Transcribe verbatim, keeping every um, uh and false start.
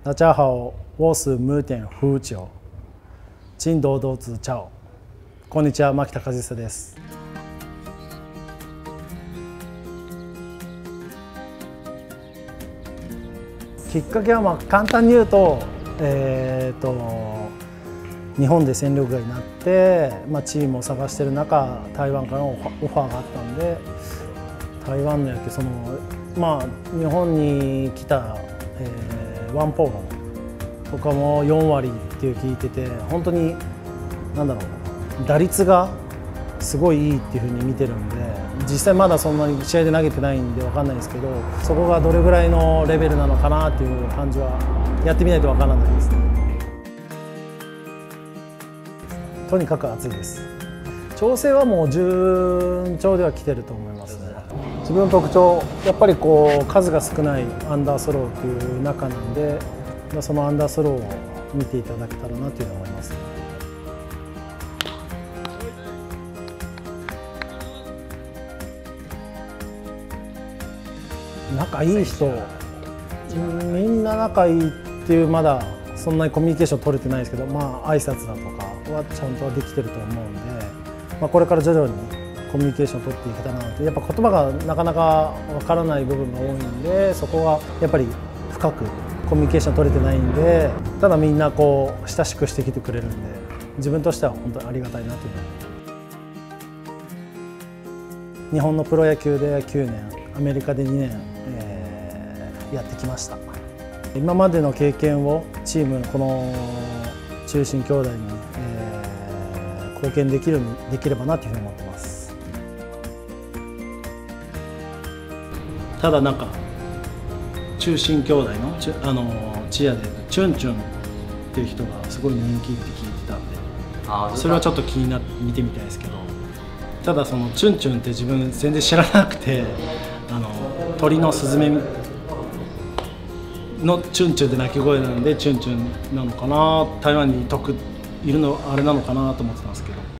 大家好，我是無点風潮。金堂々ズチャオ。こんにちは、牧田和久です。きっかけはまあ簡単に言うと、えー、と日本で戦力外になって、まあ、チームを探している中、台湾からのオファーがあったんで、台湾の野球その、まあ、日本に来た、えー、ワンポーロとかもよんわりっていう聞いてて、本当になんだろう、打率がすごいいいっていうふうに見てるんで、実際まだそんなに試合で投げてないんで分かんないですけど、そこがどれぐらいのレベルなのかなっていう感じはやってみないと分からないですね。とにかく暑いです。調整はもう順調では来てると思いますね。自分の特徴、やっぱりこう数が少ないアンダースローという中なんで、そのアンダースローを見ていただけたらなというふうに思います。仲いい人、みんな仲いいっていう、まだそんなにコミュニケーション取れてないですけど、まあ挨拶だとかはちゃんとできてると思うんで、まあ、これから徐々にコミュニケーションを取っていけたらなと。やっぱ言葉がなかなかわからない部分が多いんで、そこはやっぱり深くコミュニケーション取れてないんで、ただみんなこう親しくしてきてくれるんで、自分としては本当にありがたいなというふうに。日本のプロ野球できゅうねん、アメリカでにねん、えー、やってきました。今までの経験をチームこの中心兄弟に、えー、貢献できるできればなというふうに思ってます。ただなんか中心兄弟のあのチアでチュンチュンっていう人がすごい人気って聞いてたんで、あそれはちょっと気になって見てみたいですけど、ただそのチュンチュンって自分全然知らなくて、あの鳥のスズメのチュンチュンで鳴き声なんでチュンチュンなのかな、台湾に得いるのあれなのかなと思ってたんですけど。